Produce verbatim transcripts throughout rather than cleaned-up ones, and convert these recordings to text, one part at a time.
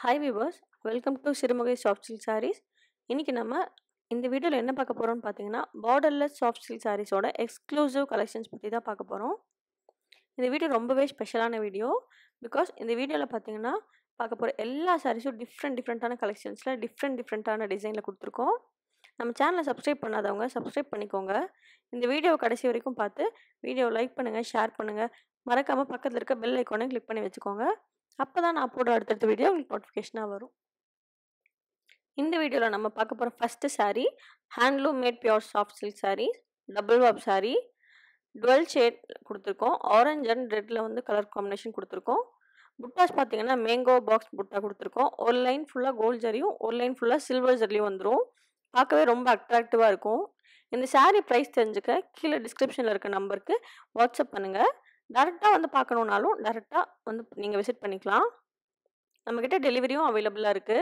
Hi viewers, welcome to Sirumugai Softsilksarees. இன்னைக்கு நம்ம இந்த வீடியோல என்ன பார்க்க போறோம்னு பாத்தீங்கன்னா Borderless Softsilksarees ஓட எக்ஸ்க்ளூசிவ் கலெக்ஷன்ஸ் பத்தி தான் பார்க்க போறோம். இந்த வீடியோ ரொம்பவே ஸ்பெஷலான வீடியோ because இந்த வீடியோல பாத்தீங்கன்னா பார்க்க போற எல்லா சாரீஸும் டிஃபரண்ட் டிஃபரண்டான கலெக்ஷன்ஸ்ல டிஃபரண்ட் டிஃபரண்டான டிசைன்ல கொடுத்திருக்கோம். நம்ம சேனலை சப்ஸ்கிரைப் பண்ணாதவங்க சப்ஸ்கிரைப் பண்ணிக்கோங்க. இந்த வீடியோ கடைசி வரைக்கும் பார்த்து வீடியோ லைக் பண்ணுங்க, ஷேர் பண்ணுங்க. மறக்காம பக்கத்துல இருக்க பெல் ஐகானை கிளிக் பண்ணி வெச்சுக்கோங்க. அப்பதான் நான் போடுற அடுத்த வீடியோ உங்களுக்கு நோட்டிஃபிகேஷனா வரும். இந்த வீடியோல நம்ம பார்க்க போற first saree Handloom made pure soft silk sarees, double wab saree, dual shade கொடுத்திருக்கோம். orange and redல வந்து கலர் காம்பினேஷன் கொடுத்திருக்கோம். புட்டாஸ் பாத்தீங்கன்னா மேங்கோ பாக்ஸ் புட்டா கொடுத்திருக்கோம். ஒரு லைன் ஃபுல்லா கோல்ட் ஜரியும் ஒரு லைன் ஃபுல்லா சில்வர் ஜரியும் வந்துரும். பார்க்கவே ரொம்ப அட்ராக்டிவா இருக்கும். இந்த saree பிரைஸ் தெரிஞ்சுக்க கீழ டிஸ்கிரிப்ஷன்ல இருக்க நம்பருக்கு வாட்ஸ்அப் பண்ணுங்க. டைரக்டா வந்து பார்க்கணும்னாலும் டைரக்டா வந்து நீங்க விசிட் பண்ணிக்கலாம். நம்ம கிட்ட டெலிவரியும் அவைலபிளா இருக்கு.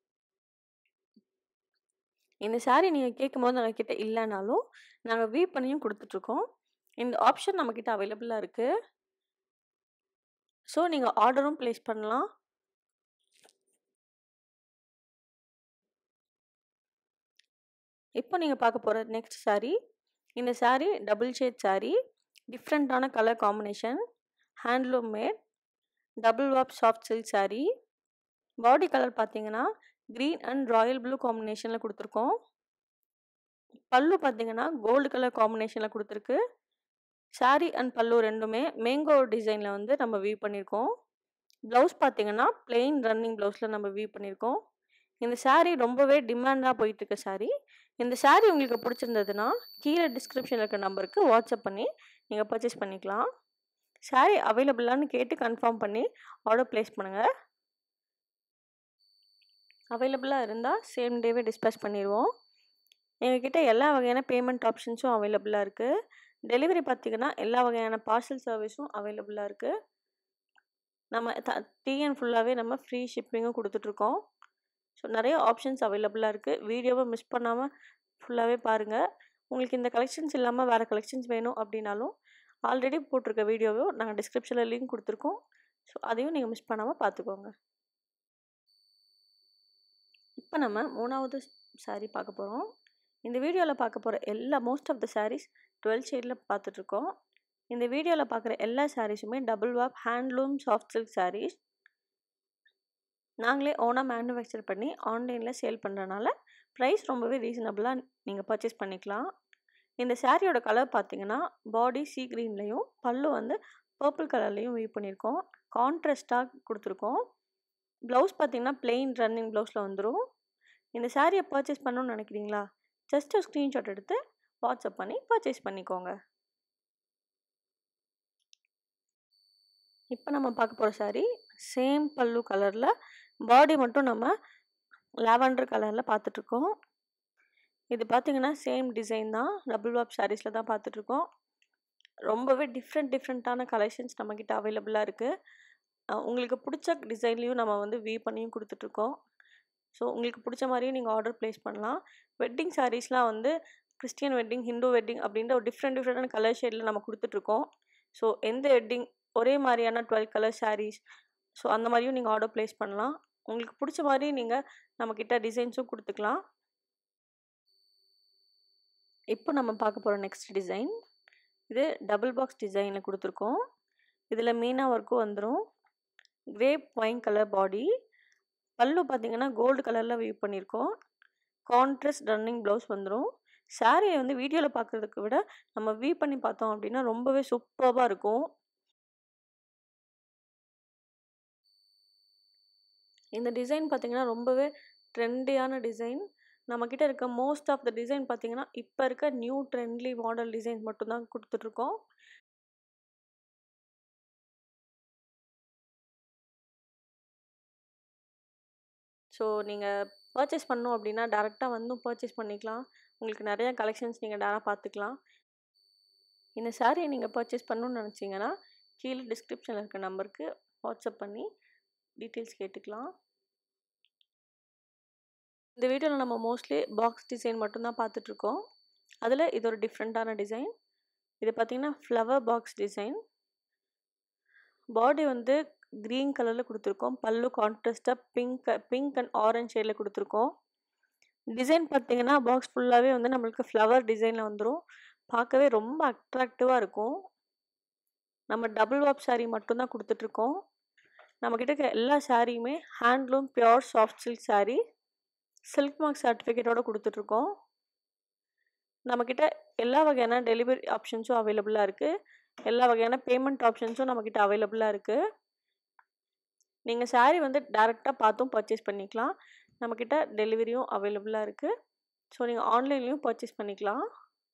இந்த saree நீங்க கேட்கும்போது நம்ம கிட்ட இல்லனாலும் நாங்க வீவ் பண்ணியும் கொடுத்துட்டு இருக்கோம். இந்த ஆப்ஷன் நம்ம கிட்ட அவைலபிளா இருக்கு. சோ நீங்க ஆர்டரும் பிளேஸ் பண்ணலாம். இப்போ நீங்க பார்க்க போற நெக்ஸ்ட் saree இந்த saree டபுள் ஷேட் saree, டிஃபரண்டான colour combination, handloom made, double wab soft silk saree. Body colour பாத்தீங்கன்னா green and royal blue காம்பினேஷன்ல கொடுத்திருக்கோம். பல்லு பாத்தீங்கன்னா கோல்ட் கலர் காம்பினேஷன்ல கொடுத்திருக்கு. saree and பல்லு ரெண்டுமே மேங்கோ டிசைன்ல வந்து நம்ம வீவ் பண்ணிருக்கோம். ப்ளவுஸ் பாத்தீங்கன்னா plain running ப்ளவுஸ்ல நம்ம வீவ் பண்ணிருக்கோம். இந்த saree ரொம்பவே டிமாண்டா போயிட்டு இருக்க saree. இந்த saree உங்களுக்கு பிடிச்சிருந்ததுன்னா கீழ டிஸ்கிரிப்ஷன்ல இருக்க நம்பருக்கு வாட்ஸ்அப் பண்ணி நீங்க பர்ச்சேஸ் பண்ணிக்கலாம். saree அவைலபிளான்னு கேட்டு கன்ஃபார்ம் பண்ணி ஆர்டர் பிளேஸ் பண்ணுங்க. அவைலபிளா இருந்தா சேம் டேவே டிஸ்பேட்ச் பண்ணிடுவோம். எங்ககிட்ட எல்லா வகையான பேமெண்ட் ஆப்ஷன்ஸும் அவைலபிளா இருக்கு. டெலிவரி பாத்தீங்கன்னா எல்லா வகையான பார்சல் சர்வீஸும் அவைலபிளா இருக்கு. நம்ம டிஎன் ஃபுல்லாவே நம்ம ஃப்ரீ ஷிப்பிங்கும் கொடுத்துட்டு இருக்கோம். ஸோ நிறைய ஆப்ஷன்ஸ் அவைலபிளா இருக்கு. வீடியோவை மிஸ் பண்ணாம ஃபுல்லாவே பாருங்க. உங்களுக்கு இந்த கலெக்ஷன்ஸ் இல்லாம வேற கலெக்ஷன்ஸ் வேணும் அப்படின்னாலும் ஆல்ரெடி போட்டிருக்க வீடியோவை நாங்க டிஸ்கிரிப்ஷன்ல லிங்க் கொடுத்துருக்கோம். ஸோ அதையும் நீங்க மிஸ் பண்ணாம பார்த்துக்கோங்க. இப்போ நம்ம மூணாவது saree பார்க்க போறோம். இந்த வீடியோல பார்க்க போற எல்லா most of the sarees dual ஷேட்ல பார்த்துட்டு இருக்கோம். இந்த வீடியோல பார்க்குற எல்லா சாரீஸுமே double warp handloom soft silk sarees. நாங்களே ஓனா மேனுஃபேக்சர் பண்ணி ஆன்லைன்ல சேல் பண்றனால பிரைஸ் ரொம்பவே ரீசனபிளா நீங்க பர்ச்சேஸ் பண்ணிக்கலாம். இந்த சாரியோட கலர் பாத்தீங்கன்னா பாடி சீ கிரீன்லயும் பல்லு வந்து பர்பிள் கலர்லயும் வீவ் பண்ணிருக்கோம். கான்ட்ராஸ்டா கொடுத்திருக்கோம். ப்ளவுஸ் பாத்தீங்கன்னா plain ரன்னிங் ப்ளவுஸ்ல வந்துரும். இந்த சாரியை பர்ச்சேஸ் பண்ணணும்னு நினைக்கிறீங்களா? ஜஸ்ட் ஒரு ஸ்கிரீன்ஷாட் எடுத்து வாட்ஸ்அப் பண்ணி பர்ச்சேஸ் பண்ணிக்கோங்க. இப்போ நம்ம பார்க்க போற saree சேம் பல்லு கலர்ல பாடி மட்டும் நம்ம லாவெண்டர் கலர்ல பார்த்துட்டு இருக்கோம். இது பாத்தீங்கன்னா சேம் டிசைன் தான். டபுள் வாப் சாரீஸ்ல தான் பார்த்துட்டு இருக்கோம். ரொம்பவே டிஃப்ரெண்ட் டிஃப்ரெண்டான கலெக்ஷன்ஸ் நம்ம கிட்ட அவைலபிளா இருக்கு. உங்களுக்கு பிடிச்ச டிசைன்லயும் நம்ம வந்து வீவ் பண்ணியும் கொடுத்துட்டு இருக்கோம். ஸோ உங்களுக்கு பிடிச்ச மாதிரியும் நீங்க ஆர்டர் பிளேஸ் பண்ணலாம். வெட்டிங் சாரீஸ்லாம் வந்து கிறிஸ்டியன் வெட்டிங், ஹிந்து வெட்டிங் அப்படின்ற ஒரு டிஃப்ரெண்ட் டிஃப்ரெண்டான கலர் ஷேட்ல நம்ம கொடுத்துட்டு இருக்கோம். ஸோ எந்த வெட்டிங் ஒரே மாதிரியான டுவெல் கலர் சாரீஸ் ஸோ அந்த மாதிரியும் நீங்க ஆர்டர் பிளேஸ் பண்ணலாம். உங்களுக்கு பிடிச்ச மாதிரி நீங்க நம்ம கிட்ட டிசைன்ஸும் கொடுத்துக்கலாம். இப்போ நம்ம பார்க்க போற நெக்ஸ்ட் டிசைன் இது டபுள் பாக்ஸ் டிசைன்ல கொடுத்துருக்கோம். இதுல மீனா ஒர்க்கும் வந்துடும். கிரேப் ஒயின் கலர் பாடி, பல்லு பாத்தீங்கன்னா கோல்டு கலர்ல வீவ் பண்ணிருக்கோம். கான்ட்ராஸ்ட் ரன்னிங் ப்ளவுஸ் வந்துடும். சாரியை வந்து வீடியோல பார்க்கறதுக்கு விட நம்ம வீவ் பண்ணி பார்த்தோம் அப்படின்னா ரொம்பவே சூப்பர்பா இருக்கும். இந்த டிசைன் பாத்தீங்கன்னா ரொம்பவே ட்ரெண்டியான டிசைன். நம்ம கிட்ட இருக்க மோஸ்ட் ஆஃப் த டிசைன் பாத்தீங்கன்னா இப்ப இருக்க நியூ ட்ரெண்ட்லி மாடல் டிசைன் மட்டும் தான் கொடுத்துட்டு இருக்கோம். ஸோ நீங்க பர்ச்சேஸ் பண்ணணும் அப்படின்னா டைரக்டா வந்து பர்ச்சேஸ் பண்ணிக்கலாம். உங்களுக்கு நிறைய கலெக்ஷன்ஸ் நீங்க டைரக்டா பார்த்துக்கலாம். இந்த சாரியை நீங்க பர்ச்சேஸ் பண்ணணும்னு நினைச்சீங்கன்னா கீழே டிஸ்கிரிப்ஷன்ல இருக்க நம்பருக்கு வாட்ஸ்அப் பண்ணி டீட்டெயில்ஸ் கேட்டுக்கலாம். இந்த வீடியோல நம்ம மோஸ்ட்லி பாக்ஸ் டிசைன் மட்டும் தான் பார்த்துட்டு இருக்கோம். அதுல இது ஒரு டிஃப்ரெண்டான டிசைன். இது பாத்தீங்கன்னா ஃப்ளவர் பாக்ஸ் டிசைன். பாடி வந்து கிரீன் கலரில் கொடுத்துருக்கோம். பல்லு கான்ட்ராஸ்ட்டாக பிங்க் பிங்க் அண்ட் ஆரஞ்ச் ஷேடில் கொடுத்துருக்கோம். டிசைன் பார்த்தீங்கன்னா பாக்ஸ் ஃபுல்லாகவே வந்து நம்மளுக்கு ஃப்ளவர் டிசைனில் வந்துடும். பார்க்கவே ரொம்ப அட்ராக்டிவாக இருக்கும். நம்ம டபுள் வாப் சாரீ மட்டும்தான் கொடுத்துட்ருக்கோம். நம்மக்கிட்ட இருக்க எல்லா சாரியுமே handloom pure soft silk saree, silk mark சர்டிஃபிகேட்டோட கொடுத்துட்ருக்கோம். நம்மக்கிட்ட எல்லா வகையான டெலிவரி ஆப்ஷன்ஸும் அவைலபிளாக இருக்குது. எல்லா வகையான பேமெண்ட் ஆப்ஷன்ஸும் நம்மக்கிட்ட அவைலபிளாக இருக்குது. நீங்கள் சாரீ வந்து டேரெக்டாக பார்த்தும் பர்ச்சேஸ் பண்ணிக்கலாம். நம்மக்கிட்ட டெலிவரியும் அவைலபிளாக இருக்குது. ஸோ நீங்கள் ஆன்லைன்லேயும் பர்ச்சேஸ் பண்ணிக்கலாம்.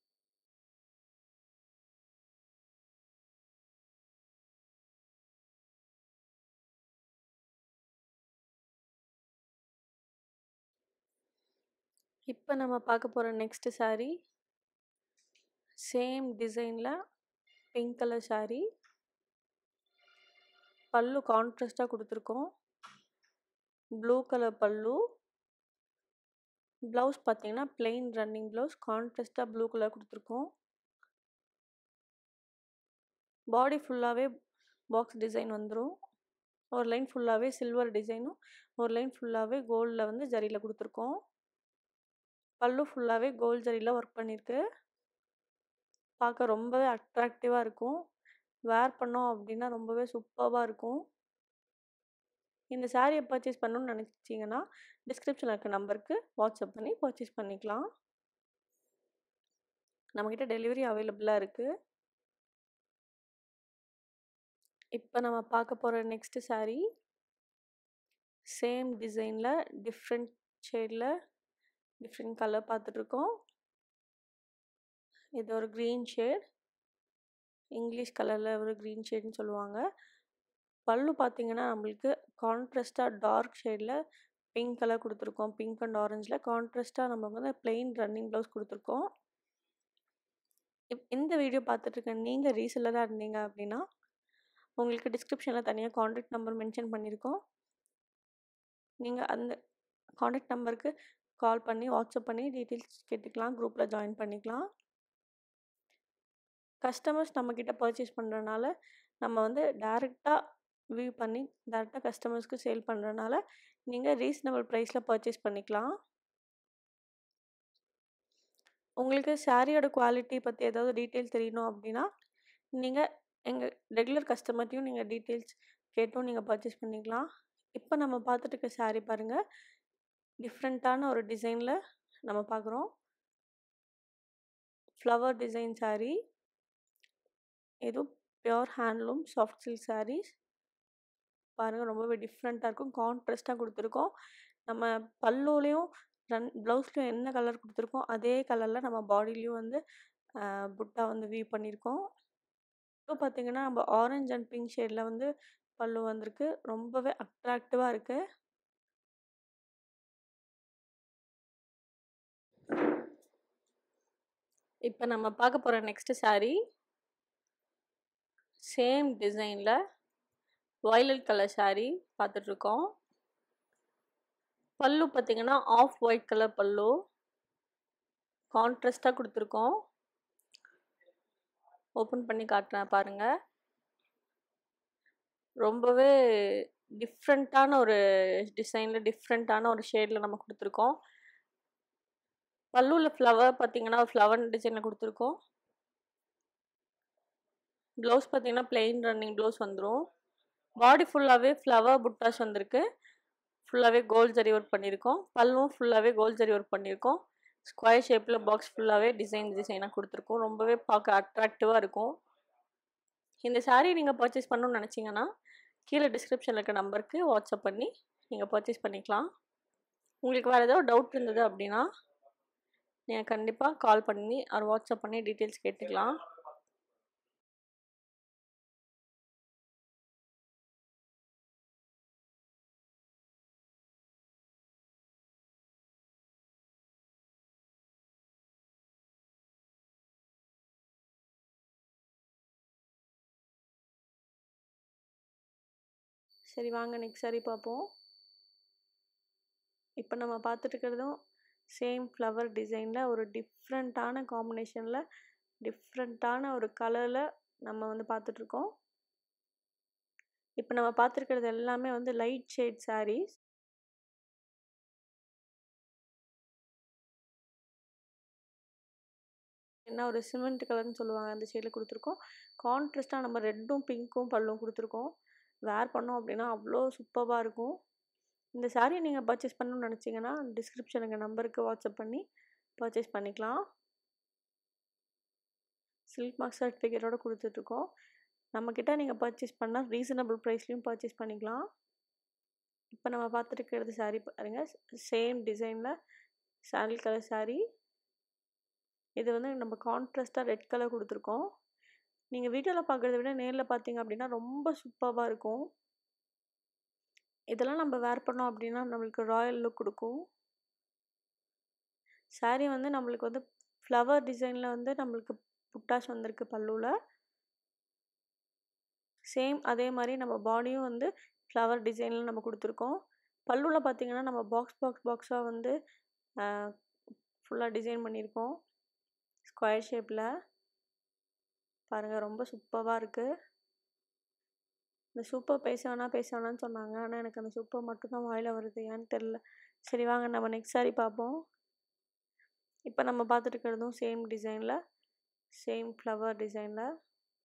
இப்போ நம்ம பார்க்க போகிற நெக்ஸ்ட் சாரீ சேம் டிசைனில் பிங்க் கலர் சாரீ. பல்லு கான்ட்ராஸ்டாக கொடுத்துருக்கோம். ப்ளூ கலர் பல்லு. ப்ளவுஸ் பார்த்தீங்கன்னா பிளெயின் ரன்னிங் ப்ளவுஸ், கான்ட்ராஸ்டாக ப்ளூ கலர் கொடுத்துருக்கோம். பாடி ஃபுல்லாகவே பாக்ஸ் டிசைன் வந்துடும். ஒரு லைன் ஃபுல்லாகவே சில்வர் டிசைனும் ஒரு லைன் ஃபுல்லாகவே கோல்டில் வந்து ஜரியில் கொடுத்துருக்கோம். பல்லு ஃபுல்லாகவே கோல்டு ஜரியில் ஒர்க் பண்ணியிருக்கு. பார்க்க ரொம்பவே அட்ராக்டிவாக இருக்கும். வேர் பண்ணோம் அப்படின்னா ரொம்பவே சூப்பராக இருக்கும். இந்த சாரியை பர்ச்சேஸ் பண்ணணும்னு நினச்சிங்கன்னா டிஸ்கிரிப்ஷனில் இருக்க நம்பருக்கு வாட்ஸ்அப் பண்ணி பர்ச்சேஸ் பண்ணிக்கலாம். நம்மக்கிட்ட டெலிவரி அவைலபிளாக இருக்குது. இப்போ நம்ம பார்க்க போகிற நெக்ஸ்ட் சாரீ சேம் டிசைனில் டிஃப்ரெண்ட் ஷேடில் டிஃப்ரெண்ட் கலர் பார்த்துட்ருக்கோம். இது ஒரு க்ரீன் ஷேட், இங்கிலீஷ் கலரில் ஒரு க்ரீன் ஷேட்னு சொல்லுவாங்க. பல்லு பார்த்தீங்கன்னா நம்மளுக்கு கான்ட்ராஸ்டாக டார்க் ஷேடில் பிங்க் கலர் கொடுத்துருக்கோம். பிங்க் அண்ட் ஆரஞ்சில் கான்ட்ராஸ்டாக நம்ம வந்து பிளெயின் ரன்னிங் ப்ளவுஸ் கொடுத்துருக்கோம். இப் இந்த வீடியோ பார்த்துட்ருக்க நீங்கள் ரீசெல்லராக இருந்தீங்க அப்படின்னா உங்களுக்கு டிஸ்கிரிப்ஷனில் தனியாக காண்டாக்ட் நம்பர் மென்ஷன் பண்ணியிருக்கோம். நீங்கள் அந்த காண்டாக்ட் நம்பருக்கு கால் பண்ணி வாட்ஸ்அப் பண்ணி டீட்டெயில்ஸ் கேட்டுக்கலாம். குரூப்பில் ஜாயின் பண்ணிக்கலாம். கஸ்டமர்ஸ் நம்மக்கிட்ட பர்ச்சேஸ் பண்ணுறதுனால நம்ம வந்து டேரெக்டாக வியூ பண்ணி டேரெக்டாக கஸ்டமர்ஸ்க்கு சேல் பண்ணுறதுனால நீங்கள் ரீசனபிள் ப்ரைஸில் பர்ச்சேஸ் பண்ணிக்கலாம். உங்களுக்கு சாரியோட குவாலிட்டி பற்றி ஏதாவது டீட்டெயில்ஸ் தெரியணும் அப்படின்னா நீங்கள் எங்கள் ரெகுலர் கஸ்டமர்ட்டையும் நீங்கள் டீட்டெயில்ஸ் கேட்டும் நீங்கள் பர்ச்சேஸ் பண்ணிக்கலாம். இப்போ நம்ம பார்த்துட்டு இருக்க சாரீ பாருங்கள், டிஃப்ரெண்ட்டான ஒரு டிசைனில் நம்ம பார்க்குறோம். Flower design saree. இது pure handloom soft silk sarees. பாருங்கள் ரொம்பவே டிஃப்ரெண்ட்டாக இருக்கும். கான்ட்ராஸ்ட்டாக கொடுத்துருக்கோம். நம்ம பல்லுலேயும் ரன் ப்ளவுஸ்லையும் என்ன கலர் கொடுத்துருக்கோம் அதே கலரில் நம்ம பாடிலையும் வந்து புட்டா வந்து வீவ் பண்ணியிருக்கோம். இப்போ பார்த்தீங்கன்னா நம்ம ஆரஞ்ச் அண்ட் பிங்க் ஷேடில் வந்து பல்லு வந்திருக்கு. ரொம்பவே அட்ராக்டிவாக இருக்குது. இப்போ நம்ம பார்க்க போகிற நெக்ஸ்ட் சாரீ சேம் டிசைனில் வயலட் கலர் சாரீ பார்த்துட்ருக்கோம். பல்லு பார்த்தீங்கன்னா ஆஃப் ஒயிட் கலர் பல்லு, கான்ட்ராஸ்டாக கொடுத்துருக்கோம். ஓப்பன் பண்ணி காட்டுறேன் பாருங்கள். ரொம்பவே டிஃப்ரெண்ட்டான ஒரு டிசைனில் டிஃப்ரெண்ட்டான ஒரு ஷேடில் நம்ம கொடுத்துருக்கோம். பல்லுவில் ஃப்ளவர் பார்த்தீங்கன்னா ஃப்ளவர் டிசைனில் கொடுத்துருக்கோம். ப்ளவுஸ் பார்த்தீங்கன்னா பிளெயின் ரன்னிங் ப்ளவுஸ் வந்துடும். பாடி ஃபுல்லாகவே ஃப்ளவர் புட்டாஸ் வந்திருக்கு. ஃபுல்லாகவே கோல்ட் ஜரி ஒர்க் பண்ணியிருக்கோம். பல்லும் ஃபுல்லாகவே கோல்ட் ஜரி ஒர்க் பண்ணியிருக்கோம். ஸ்கொயர் ஷேப்பில் பாக்ஸ் ஃபுல்லாகவே டிசைன் டிசைனாக கொடுத்துருக்கோம். ரொம்பவே பார்க்க அட்ராக்டிவாக இருக்கும். இந்த சாரீ நீங்கள் பர்ச்சேஸ் பண்ணணும்னு நினச்சிங்கன்னா கீழே டிஸ்கிரிப்ஷனில் இருக்க நம்பருக்கு வாட்ஸ்அப் பண்ணி நீங்கள் பர்ச்சேஸ் பண்ணிக்கலாம். உங்களுக்கு வேறு ஏதாவது டவுட் இருந்தது அப்படின்னா நீங்கள் கண்டிப்பாக கால் பண்ணி அவர் வாட்ஸ்அப் பண்ணி டீட்டெயில்ஸ் கேட்டுக்கலாம். சரி வாங்க நெக்ஸ்ட் சாரீ பார்ப்போம். இப்போ நம்ம பார்த்துட்டு இருக்கிறதும் சேம் ஃப்ளவர் டிசைனில் ஒரு டிஃப்ரெண்ட்டான காம்பினேஷனில் டிஃப்ரெண்ட்டான ஒரு கலரில் நம்ம வந்து பார்த்துட்ருக்கோம். இப்போ நம்ம பார்த்துருக்கிறது எல்லாமே வந்து லைட் ஷேட் சாரீஸ். என்ன ஒரு சிமெண்ட் கலர்னு சொல்லுவாங்க, அந்த ஷேடில் கொடுத்துருக்கோம். கான்ட்ராஸ்ட்டாக நம்ம ரெட்டும் பிங்க்கும் பல்லும் கொடுத்துருக்கோம். வேர் பண்ணோம் அப்படின்னா அவ்வளோ சூப்பராக இருக்கும். இந்த சாரீ நீங்கள் பர்ச்சேஸ் பண்ணணும்னு நினச்சிங்கன்னா டிஸ்கிரிப்ஷனுக்கு நம்பருக்கு வாட்ஸ்அப் பண்ணி பர்ச்சேஸ் பண்ணிக்கலாம். சில்க் மார்க் சர்டிஃபிகேட்டோட கொடுத்துட்ருக்கோம். நம்மக்கிட்ட நீங்கள் பர்ச்சேஸ் பண்ணால் ரீசனபிள் ப்ரைஸ்லையும் பர்ச்சேஸ் பண்ணிக்கலாம். இப்போ நம்ம பார்த்துருக்கிறது சாரீ பாருங்கள், சேம் டிசைனில் சாண்டில் கலர் சாரீ. இது வந்து நம்ம கான்ட்ராஸ்ட்டாக ரெட் கலர் கொடுத்துருக்கோம். நீங்கள் வீடியோவில் பார்க்குறத விட நேரில் பார்த்தீங்க அப்படின்னா ரொம்ப சூப்பராக இருக்கும். இதெல்லாம் நம்ம வேர் பண்ணோம் அப்படின்னா நம்மளுக்கு ராயல் லுக் கொடுக்கும். சாரீ வந்து நம்மளுக்கு வந்து ஃப்ளவர் டிசைனில் வந்து நம்மளுக்கு புட்டாஸ் வந்திருக்கு பல்லுவில். சேம் அதே மாதிரி நம்ம பாடியும் வந்து ஃப்ளவர் டிசைனில் நம்ம கொடுத்துருக்கோம். பல்லுவில் பார்த்திங்கன்னா நம்ம பாக்ஸ் பாக்ஸ் பாக்ஸாக வந்து ஃபுல்லாக டிசைன் பண்ணியிருக்கோம் ஸ்கொயர் ஷேப்பில். பாருங்கள், ரொம்ப சூப்பராக இருக்குது. இந்த சூப்பர் பேச வேணாம் பேச வேணான்னு சொன்னாங்க, ஆனால் எனக்கு அந்த சூப்பர் மட்டும்தான் வாயில் வருது, ஏன்னு தெரில. சரி வாங்க நம்ம நெக்ஸ்ட் சாரீ பார்ப்போம். இப்போ நம்ம பார்த்துட்டு இருக்கிறதும் சேம் டிசைனில், சேம் ஃப்ளவர் டிசைனில்.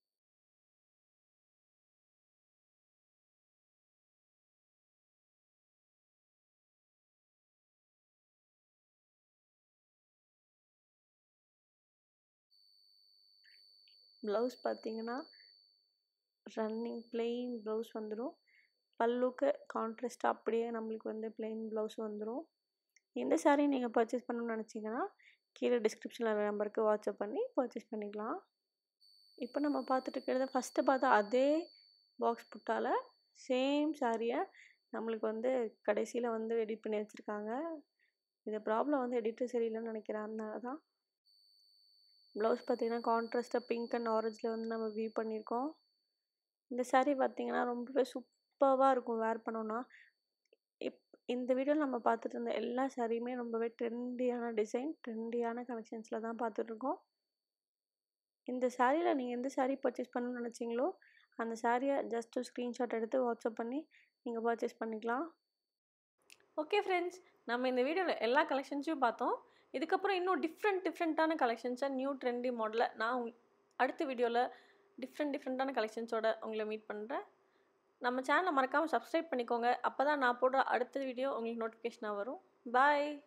ப்ளவுஸ் பார்த்தீங்கன்னா ரன்னிங் பிளெயின் ப்ளவுஸ் வந்துடும். பல்லுக்கு கான்ட்ராஸ்ட்டாக அப்படியே நம்மளுக்கு வந்து பிளெயின் ப்ளவுஸ் வந்துடும். இந்த சாரீ நீங்கள் பர்ச்சேஸ் பண்ணணும்னு நினச்சிங்கன்னா கீழே டிஸ்கிரிப்ஷனில் நம்பருக்கு வாட்ஸ்அப் பண்ணி பர்ச்சேஸ் பண்ணிக்கலாம். இப்போ நம்ம பார்த்துட்டு இருக்கிறத ஃபஸ்ட்டு பார்த்தா அதே பாக்ஸ் புட்டால் சேம் சாரியை நம்மளுக்கு வந்து கடைசியில் வந்து எடிட் பண்ணி வச்சுருக்காங்க. இந்த ப்ராப்ளம் வந்து எடிட்டர் சரியில்லைன்னு நினைக்கிறேன், அதனால தான். ப்ளவுஸ் பார்த்திங்கன்னா கான்ட்ராஸ்ட்டாக பிங்க் அண்ட் ஆரஞ்சில் வந்து நம்ம வியூ பண்ணியிருக்கோம். இந்த சாரீ பார்த்திங்கன்னா ரொம்பவே சூப்பராக இருக்கும் வேர் பண்ணோன்னா. இப் இந்த வீடியோவில் நம்ம பார்த்துட்டு இருந்த எல்லா சாரியுமே ரொம்பவே ட்ரெண்டியான டிசைன், ட்ரெண்டியான கலெக்ஷன்ஸில் தான் பார்த்துட்ருக்கோம். இந்த சாரியில் நீங்கள் எந்த சாரீ பர்ச்சேஸ் பண்ணணும்னு நினச்சிங்களோ அந்த சாரியை ஜஸ்ட்டு ஸ்க்ரீன்ஷாட் எடுத்து வாட்ஸ்அப் பண்ணி நீங்கள் பர்ச்சேஸ் பண்ணிக்கலாம். ஓகே ஃப்ரெண்ட்ஸ், நம்ம இந்த வீடியோவில் எல்லா கலெக்ஷன்ஸையும் பார்த்தோம். இதுக்கப்புறம் இன்னும் டிஃப்ரெண்ட் டிஃப்ரெண்ட்டான கலெக்ஷன்ஸை நியூ ட்ரெண்டி மாடலில் நான் அடுத்த வீடியோவில் டிஃப்ரெண்ட் டிஃப்ரெண்ட்டான கலெக்ஷன்ஸோட உங்களை மீட் பண்ணுறேன். நம்ம சேனலை மறக்காமல் சப்ஸ்கிரைப் பண்ணிக்கோங்க. அப்போ தான் நான் போடுற அடுத்த வீடியோ உங்களுக்கு நோட்டிஃபிகேஷனாக வரும். பாய்.